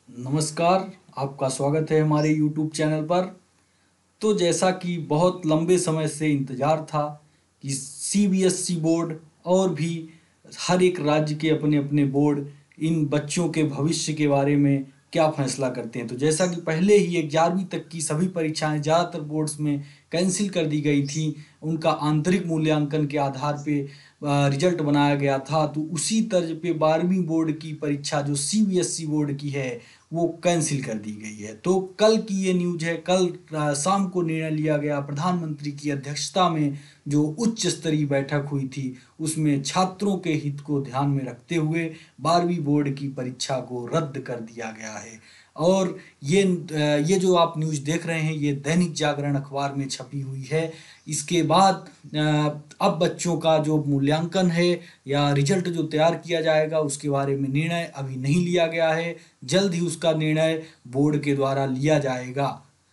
नमस्कार। आपका स्वागत है हमारे YouTube चैनल पर। तो जैसा कि बहुत लंबे समय से इंतज़ार था कि सीबीएसई बोर्ड और भी हर एक राज्य के अपने अपने बोर्ड इन बच्चों के भविष्य के बारे में क्या फैसला करते हैं। तो जैसा कि पहले ही 11वीं तक की सभी परीक्षाएं ज़्यादातर बोर्ड्स में कैंसिल कर दी गई थी, उनका आंतरिक मूल्यांकन के आधार पे रिजल्ट बनाया गया था। तो उसी तर्ज पे 12वीं बोर्ड की परीक्षा जो सीबीएसई बोर्ड की है वो कैंसिल कर दी गई है। तो कल की ये न्यूज है। कल शाम को निर्णय लिया गया प्रधानमंत्री की अध्यक्षता में जो उच्च स्तरीय बैठक हुई थी, उसमें छात्रों के हित को ध्यान में रखते हुए 12वीं बोर्ड की परीक्षा को रद्द कर दिया गया है। और ये जो आप न्यूज़ देख रहे हैं ये दैनिक जागरण अखबार में छपी हुई है। इसके बाद अब बच्चों का जो मूल्यांकन है या रिजल्ट जो तैयार किया जाएगा उसके बारे में निर्णय अभी नहीं लिया गया है। जल्द ही उसका निर्णय बोर्ड के द्वारा लिया जाएगा।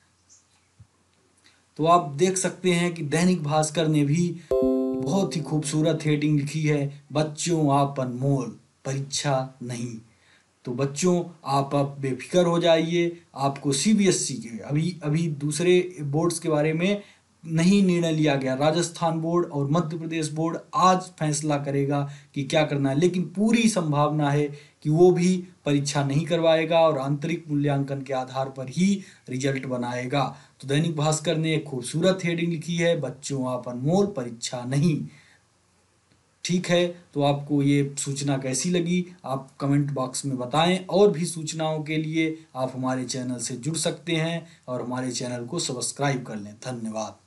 तो आप देख सकते हैं कि दैनिक भास्कर ने भी बहुत ही खूबसूरत हेडिंग लिखी है, बच्चों आप अनमोल, परीक्षा नहीं। तो बच्चों आप अब बेफिक्र हो जाइए। आपको सीबीएसई के अभी अभी दूसरे बोर्ड्स के बारे में नहीं निर्णय लिया गया। राजस्थान बोर्ड और मध्य प्रदेश बोर्ड आज फैसला करेगा कि क्या करना है, लेकिन पूरी संभावना है कि वो भी परीक्षा नहीं करवाएगा और आंतरिक मूल्यांकन के आधार पर ही रिजल्ट बनाएगा। तो दैनिक भास्कर ने एक खूबसूरत हेडिंग लिखी है, बच्चों आप अनमोल, परीक्षा नहीं। ठीक है, तो आपको ये सूचना कैसी लगी आप कमेंट बॉक्स में बताएं। और भी सूचनाओं के लिए आप हमारे चैनल से जुड़ सकते हैं और हमारे चैनल को सब्सक्राइब कर लें। धन्यवाद।